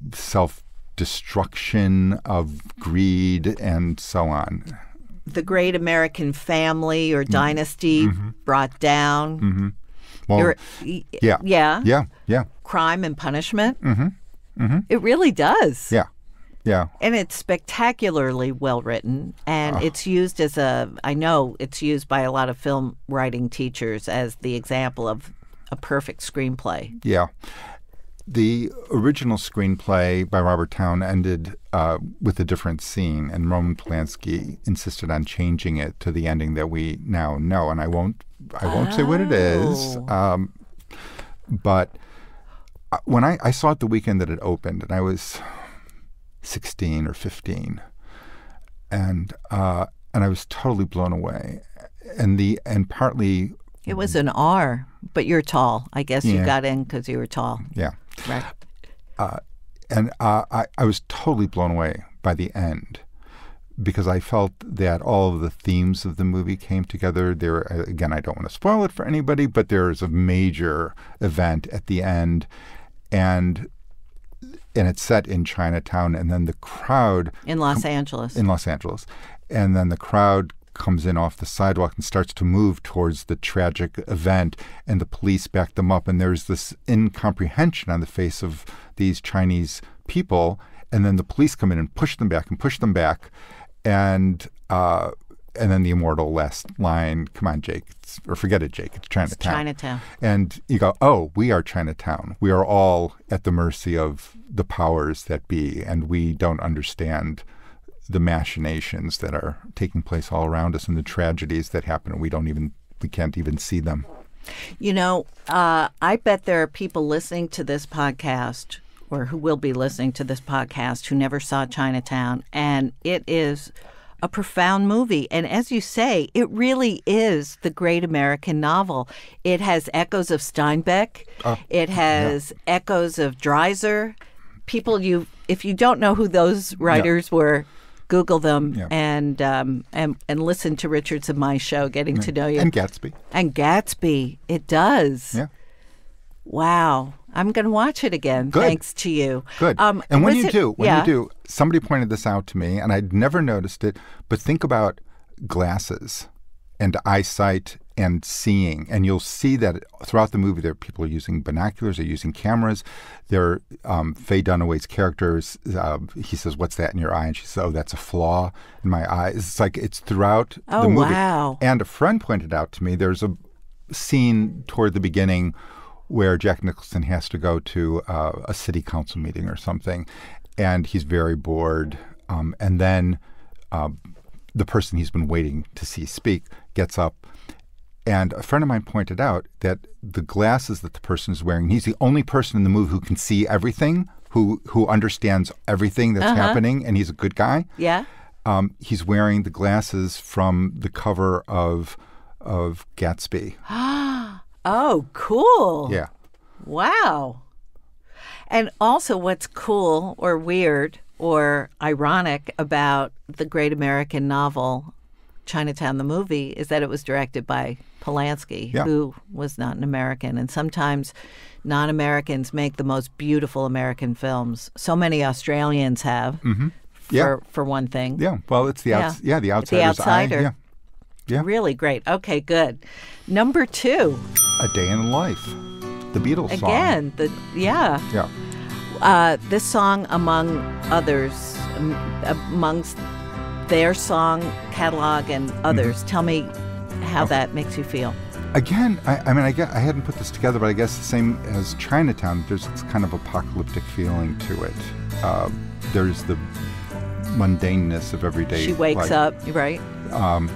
C: self-destruction of greed, and so on.
B: The great American family or dynasty
C: Mm-hmm.
B: brought down.
C: Mm-hmm. Well,
B: Your- y-
C: yeah,
B: Yeah.
C: yeah, yeah,
B: Crime and punishment.
C: mm-hmm. Mm-hmm.
B: It really does.
C: yeah, yeah.
B: And it's spectacularly well written. And it's used as a, I know it's used by a lot of film writing teachers as the example of a perfect screenplay.
C: Yeah. The original screenplay by Robert Towne ended uh, with a different scene, and Roman Polanski insisted on changing it to the ending that we now know. And I won't, I won't say what it is,
B: Oh.
C: um, but when I, I saw it the weekend that it opened, and I was sixteen or fifteen, and uh, and I was totally blown away, and the and partly
B: It was an R, but you're tall. I guess you
C: Yeah.
B: got in because you were tall.
C: yeah.
B: Right.
C: And uh, I, I was totally blown away by the end, because I felt that all of the themes of the movie came together. There, again, I don't want to spoil it for anybody, but there is a major event at the end, and and it's set in Chinatown, and then the crowd
B: in Los Angeles.
C: In Los Angeles, and then the crowd comes in off the sidewalk and starts to move towards the tragic event, and the police back them up, and there's this incomprehension on the face of these Chinese people, and then the police come in and push them back and push them back. And uh, and then the immortal last line, "Come on, Jake," it's, or forget it, Jake. It's Chinatown.
B: It's Chinatown.
C: And you go, "Oh, we are Chinatown. We are all at the mercy of the powers that be, and we don't understand the machinations that are taking place all around us and the tragedies that happen, and we don't even we can't even see them."
B: You know, uh, I bet there are people listening to this podcast, or who will be listening to this podcast, who never saw Chinatown. And it is a profound movie. And as you say, it really is the great American novel. It has echoes of Steinbeck. Uh, it has yeah. echoes of Dreiser. People, you if you don't know who those writers yeah. were, Google them yeah. and, um, and and listen to Richard's and my show, Getting yeah. to Know You.
C: And Gatsby.
B: And Gatsby. It does.
C: Yeah.
B: Wow. I'm going to watch it again,
C: Good.
B: thanks to you.
C: Good. Um, and when you
B: it,
C: do, when
B: yeah.
C: you do, somebody pointed this out to me, and I'd never noticed it, but think about glasses and eyesight and seeing. And you'll see that throughout the movie, there are people using binoculars, they're using cameras. There, um, Faye Dunaway's characters, uh, he says, "What's that in your eye?" And she says, "Oh, that's a flaw in my eye." It's like it's throughout
B: oh,
C: the movie.
B: Wow.
C: And a friend pointed out to me, there's a scene toward the beginning where Jack Nicholson has to go to uh, a city council meeting or something, and he's very bored. Um, and then uh, the person he's been waiting to see speak gets up, and a friend of mine pointed out that the glasses that the person is wearing, he's the only person in the movie who can see everything, who who understands everything that's
B: uh-huh.
C: happening, and he's a good guy.
B: Yeah.
C: Um, he's wearing the glasses from the cover of of Gatsby.
B: Oh, cool.
C: Yeah.
B: Wow. And also what's cool or weird or ironic about the great American novel, Chinatown the movie, is that it was directed by Polanski,
C: yeah.
B: who was not an American. And sometimes non-Americans make the most beautiful American films. So many Australians have,
C: mm-hmm.
B: for,
C: yeah.
B: for one thing.
C: Yeah. Well, it's the, outs- yeah. Yeah, the outsider's
B: the outsider.
C: eye. Yeah. Yeah.
B: Really great. Okay, good. Number two.
C: A Day in Life, the Beatles song.
B: Again, the yeah.
C: Yeah.
B: Uh, this song, among others, um, amongst their song catalog and others. Mm-hmm. Tell me how oh. that makes you feel.
C: Again, I, I mean, I, guess, I hadn't put this together, but I guess the same as Chinatown, there's this kind of apocalyptic feeling to it. Uh, there's the mundaneness of everyday
B: She wakes
C: life.
B: up, right?
C: Um,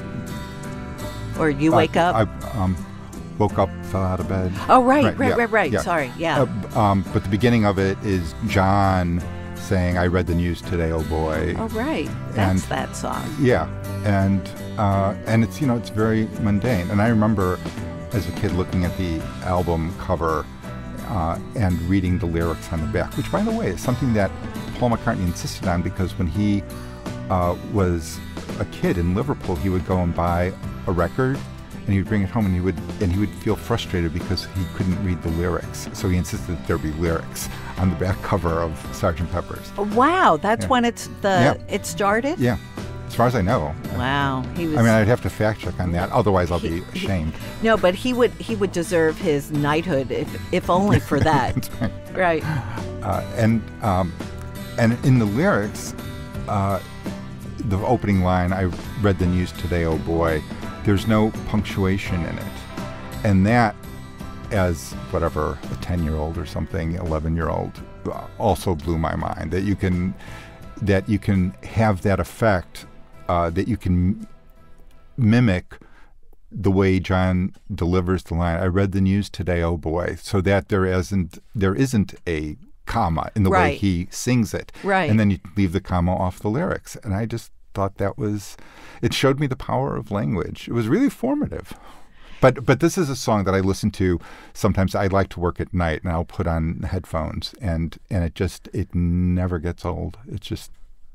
B: or you wake
C: I,
B: up?
C: I um, woke up, fell out of bed.
B: Oh, right, right, right,
C: yeah,
B: right. right.
C: Yeah.
B: Sorry, yeah.
C: Uh, um, but the beginning of it is John saying, "I read the news today, oh boy."
B: Oh, right. That's
C: and,
B: that song.
C: Yeah. And uh, and it's, you know, it's very mundane. And I remember as a kid looking at the album cover uh, and reading the lyrics on the back, which, by the way, is something that Paul McCartney insisted on, because when he uh, was a kid in Liverpool, he would go and buy a record and he would bring it home, and he would and he would feel frustrated because he couldn't read the lyrics. So he insisted that there be lyrics on the back cover of Sergeant Pepper's.
B: Wow, that's
C: yeah.
B: when it's the
C: yeah.
B: it started?
C: Yeah. As far as I know.
B: Wow. He was
C: I mean, I'd have to fact check on that. Otherwise, I'll
B: he,
C: be ashamed.
B: He, no, but he would he would deserve his knighthood if if only for that.
C: That's right.
B: Right.
C: Uh, and um, and in the lyrics, uh, the opening line, "I read the news today, oh boy," there's no punctuation in it. And that, as whatever, a ten-year-old or something, eleven-year-old, also blew my mind. That you can, that you can have that effect, uh, that you can mimic the way John delivers the line, "I read the news today, oh boy," so that there isn't there isn't a comma in the
B: right.
C: way he sings it.
B: Right.
C: And then you leave the comma off the lyrics. And I just thought that was, it showed me the power of language. It was really formative. But but this is a song that I listen to sometimes. I like to work at night, and I'll put on headphones, and, and it just, it never gets old. It's just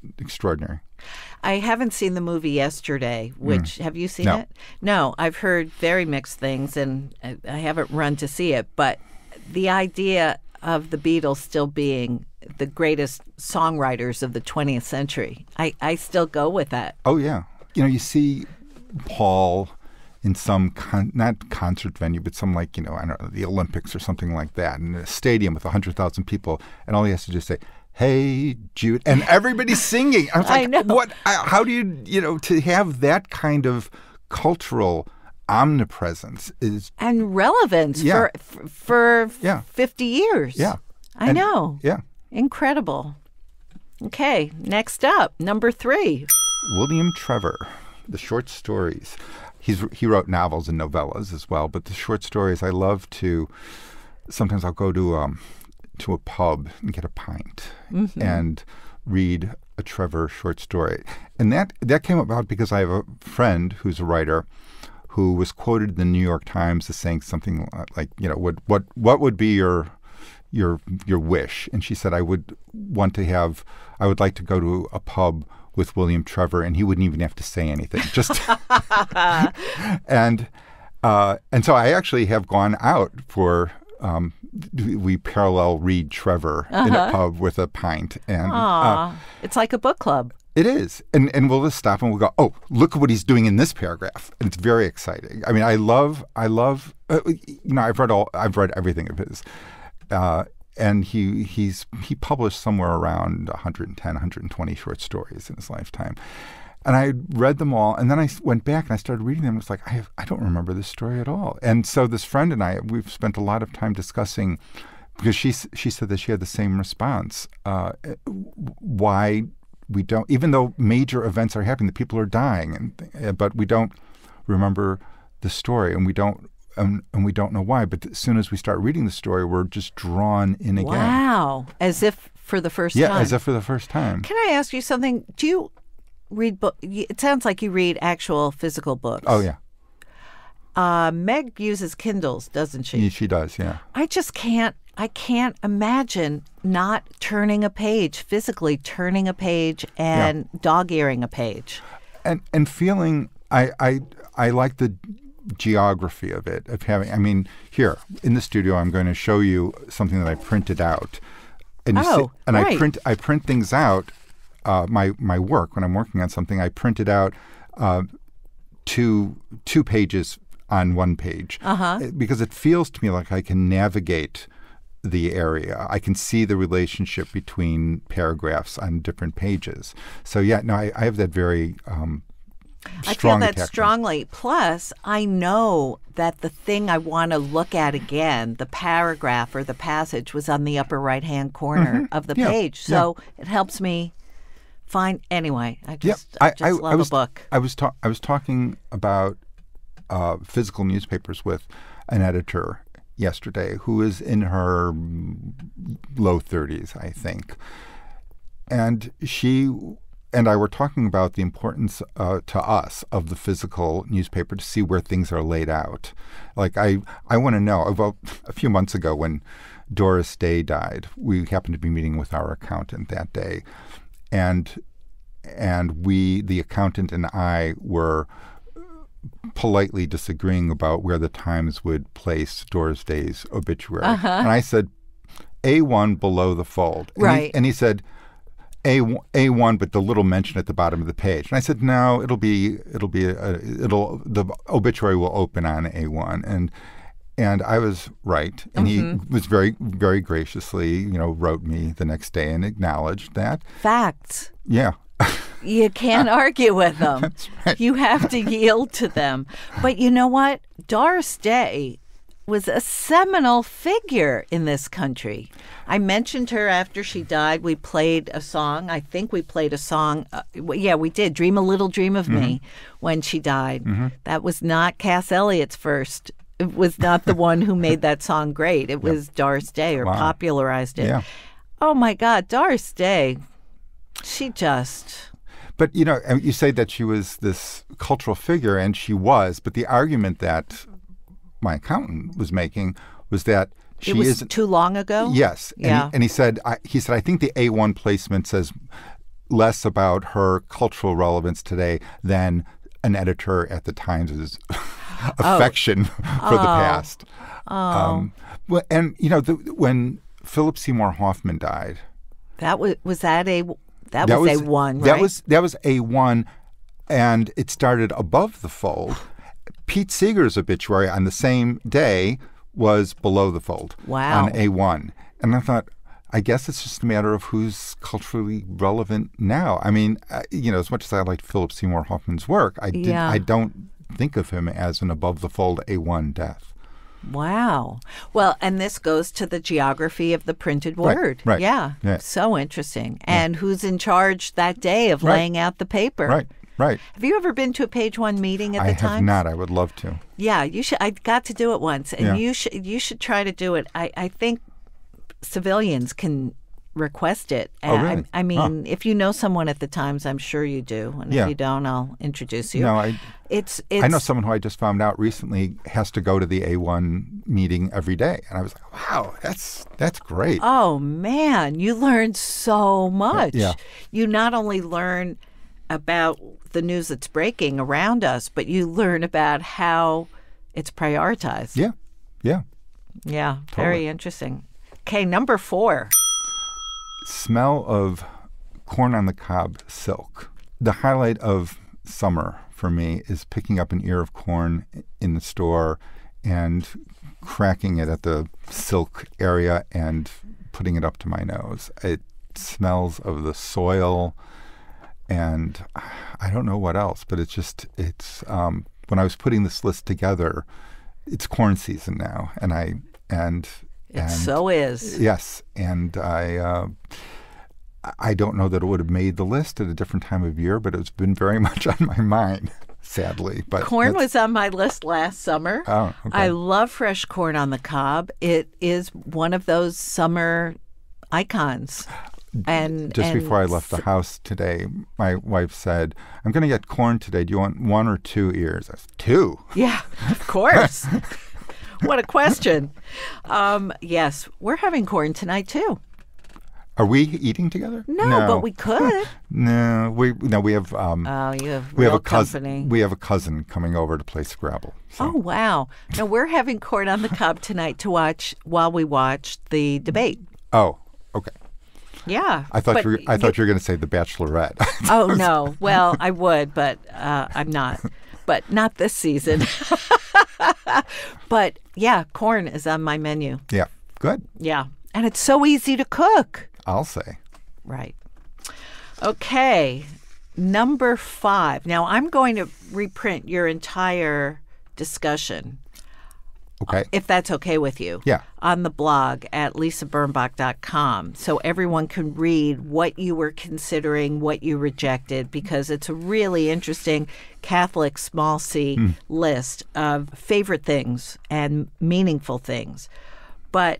C: extraordinary.
B: I haven't seen the movie Yesterday, which, mm. have you seen
C: no.
B: it? No, I've heard very mixed things, and I, I haven't run to see it. But the idea of the Beatles still being the greatest songwriters of the twentieth century, I, I still go with that.
C: Oh, yeah. You know, you see Paul in some, con- not concert venue, but some like, you know, I don't know, the Olympics or something like that, in a stadium with one hundred thousand people, and all he has to just say, "Hey, Jude," and everybody's singing. I was like,
B: I know.
C: what? How do you, you know, to have that kind of cultural omnipresence is...
B: And relevance
C: yeah.
B: for, for
C: yeah.
B: fifty years.
C: Yeah.
B: I
C: and,
B: know.
C: Yeah.
B: Incredible. Okay, next up, number three.
C: William Trevor, the short stories. He's He wrote novels and novellas as well, but the short stories, I love to... Sometimes I'll go to... Um, to a pub and get a pint mm-hmm. and read a Trevor short story. And that that came about because I have a friend who's a writer who was quoted in the New York Times as saying something like, you know, what what what would be your your your wish? And she said, I would want to have, I would like to go to a pub with William Trevor and he wouldn't even have to say anything. Just and uh, and so I actually have gone out for Um, we parallel read Trevor uh-huh. in a pub with a pint. And
B: uh, it's like a book club.
C: It is. And and we'll just stop and we'll go, oh, look at what he's doing in this paragraph. And it's very exciting. I mean, I love, I love, uh, you know, I've read all, I've read everything of his. Uh, and he he's he published somewhere around one hundred ten, one hundred twenty short stories in his lifetime. And I read them all, and then I went back and I started reading them. It's like, I have, I don't remember this story at all. And so this friend and I, we've spent a lot of time discussing, because she she said that she had the same response, uh, why we don't, even though major events are happening, the people are dying, and but we don't remember the story, and we don't, and, and we don't know why. But as soon as we start reading the story, we're just drawn in again.
B: Wow, as if for the first
C: yeah,
B: time.
C: Yeah, as if for the first time.
B: Can I ask you something? Do you read book? It sounds like you read actual physical books.
C: Oh, yeah.
B: Uh, Meg uses Kindles, doesn't she?
C: Yeah, she does, yeah.
B: I just can't, I can't imagine not turning a page, physically turning a page and yeah. dog-earing a page.
C: And and feeling, I, I, I like the geography of it, of having, I mean, here, in the studio, I'm going to show you something that I printed out. And you
B: oh,
C: see, and
B: right.
C: I print, I print things out. Uh, my my work, when I'm working on something, I print it out uh, two two pages on one page
B: uh-huh.
C: because it feels to me like I can navigate the area. I can see the relationship between paragraphs on different pages. So yeah, no, I, I have that very um, strong
B: I feel that
C: attachment.
B: strongly. Plus, I know that the thing I want to look at again, the paragraph or the passage, was on the upper right-hand corner
C: mm-hmm.
B: of the
C: yeah.
B: page. So
C: yeah.
B: it helps me. Fine. Anyway, I just,
C: yeah,
B: I, I just
C: I,
B: love
C: I was,
B: a book.
C: I was, ta- I was talking about uh, physical newspapers with an editor yesterday who is in her low thirties, I think. And she and I were talking about the importance uh, to us of the physical newspaper to see where things are laid out. Like, I, I want to know. Well, a few months ago when Doris Day died, we happened to be meeting with our accountant that day. And and we, the accountant and I, were politely disagreeing about where the Times would place Doris Day's obituary.
B: Uh-huh.
C: And I said, A one below the fold. And
B: right.
C: He, and he said, A A one, but the little mention at the bottom of the page. And I said, no, it'll be it'll be a, it'll the obituary will open on A one. And And I was right, and mm-hmm. he was very, very graciously, you know, wrote me the next day and acknowledged that.
B: Facts.
C: Yeah.
B: You can't argue with them.
C: That's right.
B: You have to yield to them. But you know what? Doris Day was a seminal figure in this country. I mentioned her after she died. We played a song. I think we played a song. Uh, yeah, we did. Dream a Little Dream of mm-hmm. Me when she died. Mm-hmm. That was not Cass Elliott's first. It was not the one who made that song great. It was yep. Doris Day, or wow. popularized it.
C: Yeah.
B: Oh, my God. Doris Day, she just...
C: But, you know, you say that she was this cultural figure, and she was. But the argument that my accountant was making was that she
B: it was
C: isn't...
B: too long ago?
C: Yes.
B: Yeah.
C: And he, and he said, I, he said, I think the A one placement says less about her cultural relevance today than an editor at the Times' affection
B: oh.
C: for the past.
B: Oh.
C: Um, well, and, you know, the, when Philip Seymour Hoffman died.
B: That was, was that a, that,
C: that
B: was,
C: was
B: A one, right?
C: That was, that was A one, and it started above the fold. Pete Seeger's obituary on the same day was below the fold.
B: Wow.
C: On A one. And I thought, I guess it's just a matter of who's culturally relevant now. I mean, uh, you know, as much as I liked Philip Seymour Hoffman's work, I did,
B: yeah.
C: I don't think of him as an above-the-fold A one death.
B: Wow. Well, and this goes to the geography of the printed word.
C: Right, right.
B: Yeah.
C: Yeah.
B: So interesting. And yeah. who's in charge that day of
C: right.
B: laying out the paper?
C: Right, right.
B: Have you ever been to a page one meeting at
C: I
B: the Times?
C: I have not. I would love to.
B: Yeah, you should. I got to do it once, and
C: yeah.
B: you should. You should try to do it. I, I think civilians can request it.
C: Oh, really?
B: I, I mean,
C: huh.
B: if you know someone at the Times, I'm sure you do. And
C: yeah.
B: if you don't, I'll introduce you.
C: No, I.
B: It's, it's.
C: I know someone who I just found out recently has to go to the A one meeting every day, and I was like, "Wow, that's that's great."
B: Oh man, you learn so much.
C: Yeah.
B: You not only learn about the news that's breaking around us, but you learn about how it's prioritized.
C: Yeah, yeah,
B: yeah.
C: Totally.
B: Very interesting. Okay, number four.
C: Smell of corn-on-the-cob silk. The highlight of summer for me is picking up an ear of corn in the store and cracking it at the silk area and putting it up to my nose. It smells of the soil, and I don't know what else, but it's just, it's, um, when I was putting this list together, it's corn season now, and I, and,
B: It
C: and
B: so is.
C: Yes, and I, uh, I don't know that it would have made the list at a different time of year, but it's been very much on my mind, sadly. But
B: corn was on my list last summer.
C: Oh, okay.
B: I love fresh corn on the cob. It is one of those summer icons. And
C: just
B: and
C: before I left the house today, my wife said, "I'm going to get corn today. Do you want one or two ears?" I said, two.
B: Yeah, of course. What a question. Um, yes, we're having corn tonight too.
C: Are we eating together?
B: No, no. but we could.
C: no, we no we have. Um,
B: oh, you have
C: we
B: real
C: have a cousin.
B: company.
C: We have a cousin coming over to play Scrabble. So.
B: Oh wow! No, we're having corn on the cob tonight to watch while we watch the debate.
C: Oh, okay.
B: Yeah,
C: I thought
B: but
C: you were, I thought
B: you,
C: you were going to say The Bachelorette.
B: Oh no! Well, I would, but uh, I'm not. But not this season. But yeah, corn is on my menu.
C: Yeah, good.
B: Yeah, and it's so easy to cook.
C: I'll say.
B: Right. Okay, number five. Now I'm going to reprint your entire discussion.
C: Okay.
B: If that's okay with you.
C: Yeah.
B: On the blog at lisa birnbach dot com, so everyone can read what you were considering, what you rejected, because it's a really interesting Catholic small c mm. list of favorite things and meaningful things. But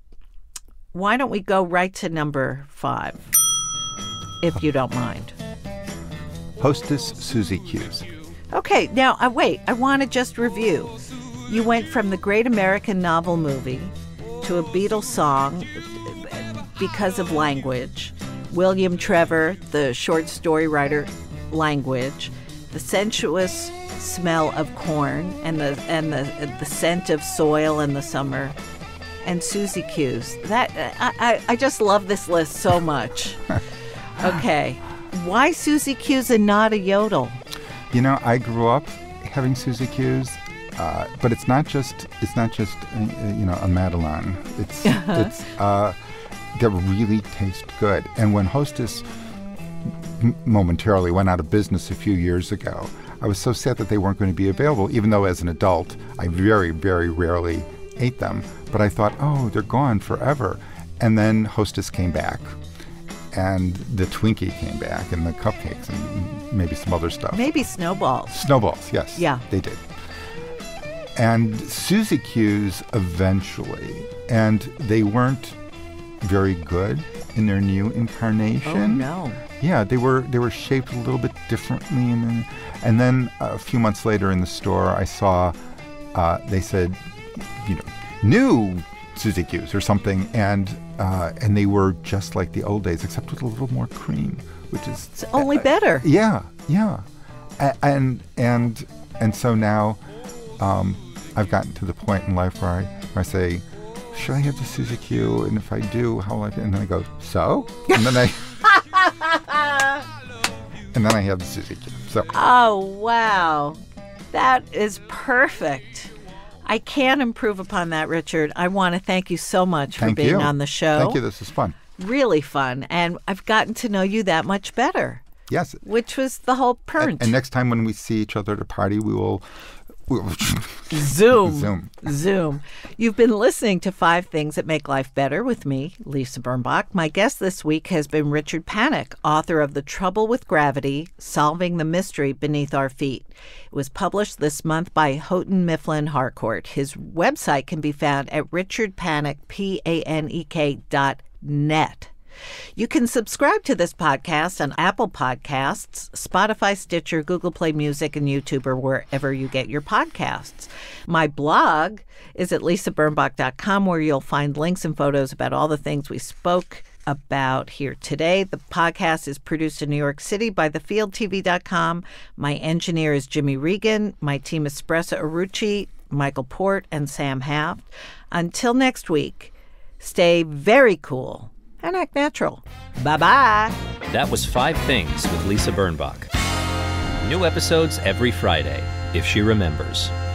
B: why don't we go right to number five, if you don't mind.
C: Hostess Suzy Q's.
B: Okay. Now, uh, wait. I want to just review. You went from the Great American Novel movie to a Beatles song because of language, William Trevor, the short story writer, language, the sensuous smell of corn and the and the the scent of soil in the summer, and Suzy Q's. That I, I just love this list so much. Okay, why Suzy Q's and not a yodel?
C: You know, I grew up having Suzy Q's. Uh, but it's not just it's not just uh, you know a Madeleine. It's it's uh, they really taste good. And when Hostess m- momentarily went out of business a few years ago, I was so sad that they weren't going to be available. Even though as an adult, I very very rarely ate them. But I thought, oh, they're gone forever. And then Hostess came back, and the Twinkie came back, and the cupcakes, and maybe some other stuff.
B: Maybe snowballs.
C: Snowballs, yes.
B: Yeah,
C: they did. And Suzy Q's eventually, and they weren't very good in their new incarnation.
B: Oh no!
C: Yeah, they were they were shaped a little bit differently, and then, and then a few months later in the store, I saw uh, they said, you know, new Suzy Q's or something, and uh, and they were just like the old days, except with a little more cream, which is
B: It's only better.
C: Yeah, yeah, A- and and and so now, um, I've gotten to the point in life where I where I say, should I have the Suzy Q? And if I do, how will I? And then I go, so, and then I and then I have the Suzy Q. So.
B: Oh wow, that is perfect. I can't improve upon that, Richard. I want to thank you so much
C: Thank
B: for being
C: you.
B: on the show.
C: Thank you. This is fun.
B: Really fun. And I've gotten to know you that much better.
C: Yes.
B: Which was the whole point.
C: And, and next time when we see each other at a party, we will, we will
B: Zoom.
C: Zoom.
B: Zoom. You've been listening to Five Things That Make Life Better with me, Lisa Birnbach. My guest this week has been Richard Panek, author of The Trouble with Gravity, Solving the Mystery Beneath Our Feet. It was published this month by Houghton Mifflin Harcourt. His website can be found at richard panek, P A N E K dot net. You can subscribe to this podcast on Apple Podcasts, Spotify, Stitcher, Google Play Music, and YouTube, or wherever you get your podcasts. My blog is at lisa birnbach dot com, where you'll find links and photos about all the things we spoke about here today. The podcast is produced in New York City by the field T V dot com. My engineer is Jimmy Regan. My team is Spressa Arucci, Michael Port, and Sam Haft. Until next week, stay very cool and act natural. Bye-bye.
A: That was Five Things with Lisa Birnbach. New episodes every Friday, if she remembers.